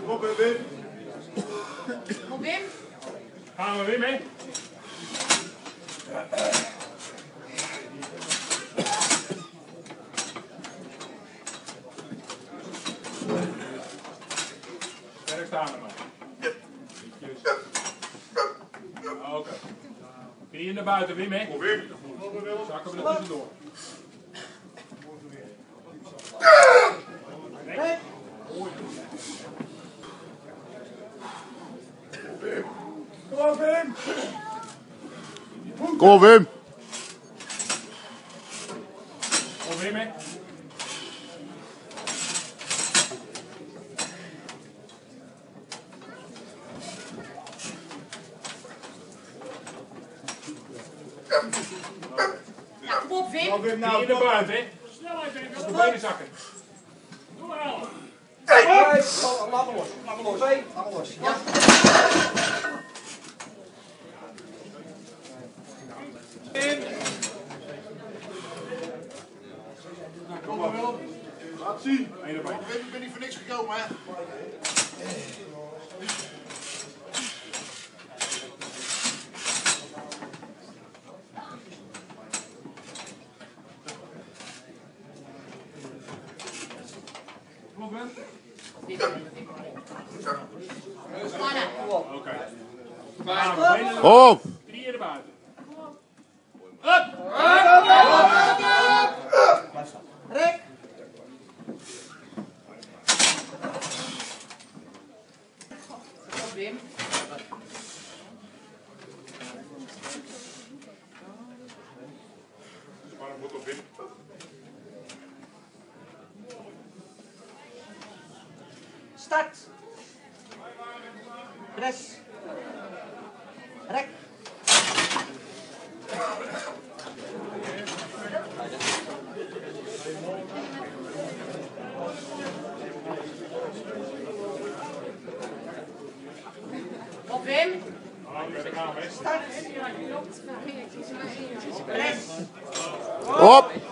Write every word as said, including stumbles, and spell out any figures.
Kom op, Wim. Kom Wim. Gaan we weer mee? Sterk staan er maar. Oké. Okay. Knieën naar buiten, Wim, hè? Kom Wim. Zakken we er tussendoor. Nee. Kom op, Wim. Kom op, Wim. Kom Wim, hè? Ja, kom op Wim. Wim, Nou, nou, naar buiten, hè? Snelheid even, op de benen zakken. Doe maar al. Hey! Laat me los, laat me los. Twee, laat me los. Ja. Kom maar, Willem. Laat zien. Eén erbij. Ik ben niet voor niks gekomen, hè. Kom Wim. Mannen. Oké. Gaan we, benen Op. knieën naar buiten. Rek! Kom op Wim. Spanning wordt op Wim. Start! Press! Rek! Op Wim. Oké, dan gaan we. Start! Press! Op.